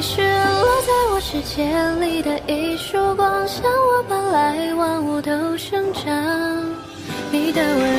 是落在我世界里的一束光，向我奔来，万物都生长。你的温